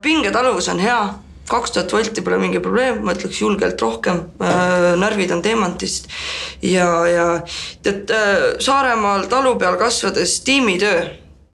Pingetaluvus on hea, 2000 volti pole mingi probleem, ma ütleks julgelt rohkem, närvid on teemantist ja Saaremaal talu peal kasvades tiimitöö.